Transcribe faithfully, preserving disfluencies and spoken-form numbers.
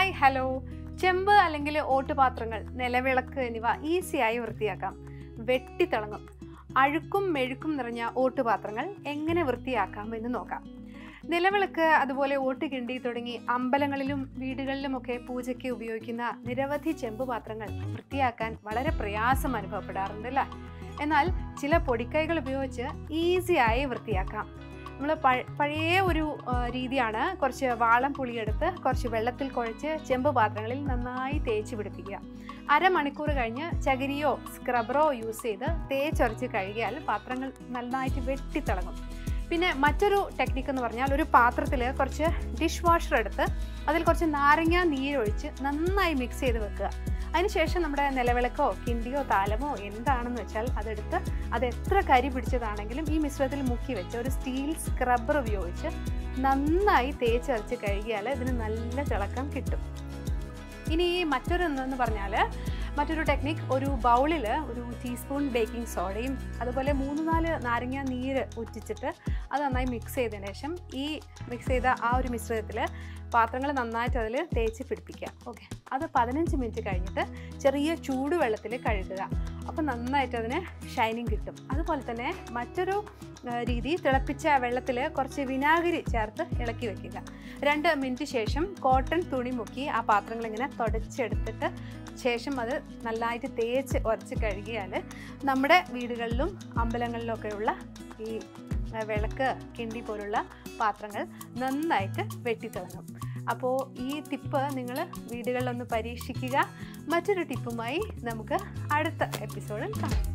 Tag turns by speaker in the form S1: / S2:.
S1: Hi hello. ചെമ്പ് അല്ലെങ്കിൽ ഓട്ടുപാത്രങ്ങൾ, നിലവിളക്ക് എന്നിവ ഈസിയായി വൃത്തിയാക്കാം. വെട്ടിത്തിളങ്ങും. അഴുക്കും മെഴുക്കും നിറഞ്ഞ ഓട്ടുപാത്രങ്ങൾ എങ്ങനെ വൃത്തിയാക്കാം എന്ന് നോക്കാം. നിലവിളക്ക്, അതുപോലെ ഓട്ടുകിണ്ടി തുടങ്ങി അമ്പലങ്ങളിലും വീടുകളിലുമൊക്കെ പൂജയ്ക്ക് ഉപയോഗിക്കുന്ന നിരവധി ചെമ്പ് പാത്രങ്ങൾ വൃത്തിയാക്കാൻ വളരെ പ്രയാസം അനുഭവപ്പെടാറുണ്ടല്ലേ. എന്നാൽ ചില പൊടിക്കൈകൾ ഉപയോഗിച്ച് ഈസിയായി വൃത്തിയാക്കാം. നമ്മൾ പഴയ ഒരു രീതിയാണ്, കുറച്ച് വാളം പുളിയെടുത്ത് കുറച്ച് വെള്ളത്തിൽ കുഴച്ച് ചെമ്പ് പാത്രങ്ങളിൽ നന്നായി തേച്ച് പിടിപ്പിക്കുക. അരമണിക്കൂർ കഴിഞ്ഞ് ചകിരിയോ സ്ക്രബറോ യൂസ് ചെയ്ത് തേച്ചൊരച്ച് കഴുകിയാൽ പാത്രങ്ങൾ നന്നായിട്ട് വെട്ടിത്തിളങ്ങും. പിന്നെ മറ്റൊരു ടെക്നിക്ക് എന്ന് പറഞ്ഞാൽ, ഒരു പാത്രത്തിൽ കുറച്ച് ഡിഷ് വാഷർ എടുത്ത് അതിൽ കുറച്ച് നാരങ്ങ നീരൊഴിച്ച് നന്നായി മിക്സ് ചെയ്ത് വെക്കുക. അതിനുശേഷം നമ്മുടെ നിലവിളക്കോ കിണ്ടിയോ താലമോ എന്താണെന്ന് വെച്ചാൽ അതെടുത്ത് അത് എത്ര കരി പിടിച്ചതാണെങ്കിലും ഈ മിശ്രിതത്തിൽ മുക്കി വെച്ച് ഒരു സ്റ്റീൽ സ്ക്രബ്ബർ ഉപയോഗിച്ച് നന്നായി തേച്ചരച്ച് കഴുകിയാൽ ഇതിന് നല്ല തിളക്കം കിട്ടും. ഇനി മറ്റൊരു എന്തെന്ന് പറഞ്ഞാൽ, മറ്റൊരു ടെക്നിക്ക്, ഒരു ബൗളിൽ ഒരു ടീസ്പൂൺ ബേക്കിംഗ് സോഡയും അതുപോലെ മൂന്ന് നാല് നാരങ്ങ നീര് ഉറ്റിച്ചിട്ട് അത് നന്നായി മിക്സ് ചെയ്തതിന് ശേഷം ഈ മിക്സ് ചെയ്ത ആ ഒരു മിശ്രിതത്തിൽ പാത്രങ്ങൾ നന്നായിട്ട് അതിൽ തേച്ച് പിടിപ്പിക്കുക. ഓക്കെ, അത് പതിനഞ്ച് മിനിറ്റ് കഴിഞ്ഞിട്ട് ചെറിയ ചൂടുവെള്ളത്തിൽ കഴുകുക. അപ്പോൾ നന്നായിട്ട് അതിന് ഷൈനിങ് കിട്ടും. അതുപോലെ തന്നെ മറ്റൊരു രീതി, തിളപ്പിച്ച വെള്ളത്തിൽ കുറച്ച് വിനാഗിരി ചേർത്ത് ഇളക്കി വെക്കുക. രണ്ട് മിനിറ്റ് ശേഷം കോട്ടൺ തുണി മുക്കി ആ പാത്രങ്ങൾ ഇങ്ങനെ തുടച്ചെടുത്തിട്ട് ശേഷം അത് നന്നായിട്ട് തേച്ച് ഉരച്ച് കഴുകിയാൽ നമ്മുടെ വീടുകളിലും അമ്പലങ്ങളിലൊക്കെയുള്ള ഈ വിളക്ക്, കിണ്ടി പോലുള്ള പാത്രങ്ങൾ നന്നായിട്ട് വെട്ടിത്തിളങ്ങും. അപ്പോൾ ഈ ടിപ്പ് നിങ്ങൾ വീടുകളിലൊന്ന് പരീക്ഷിക്കുക. മറ്റൊരു ടിപ്പുമായി നമുക്ക് അടുത്ത എപ്പിസോഡിൽ കാണാം.